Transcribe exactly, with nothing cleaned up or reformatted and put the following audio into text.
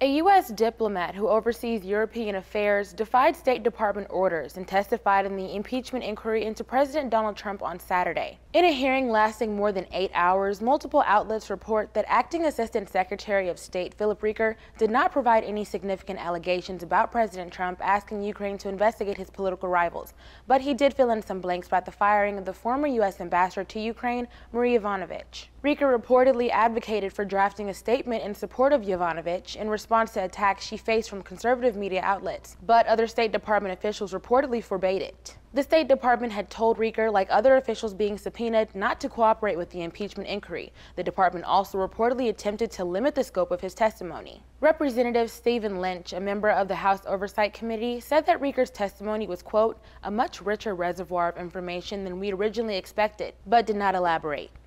A U S diplomat who oversees European affairs defied State Department orders and testified in the impeachment inquiry into President Donald Trump on Saturday. In a hearing lasting more than eight hours, multiple outlets report that Acting Assistant Secretary of State Philip Reeker did not provide any significant allegations about President Trump asking Ukraine to investigate his political rivals, but he did fill in some blanks about the firing of the former U S ambassador to Ukraine, Marie Yovanovitch. Reeker reportedly advocated for drafting a statement in support of Yovanovitch in response to attacks she faced from conservative media outlets, but other State Department officials reportedly forbade it. The State Department had told Reeker, like other officials being subpoenaed, not to cooperate with the impeachment inquiry. The department also reportedly attempted to limit the scope of his testimony. Representative Stephen Lynch, a member of the House Oversight Committee, said that Reeker's testimony was, quote, a much richer reservoir of information than we originally expected, but did not elaborate.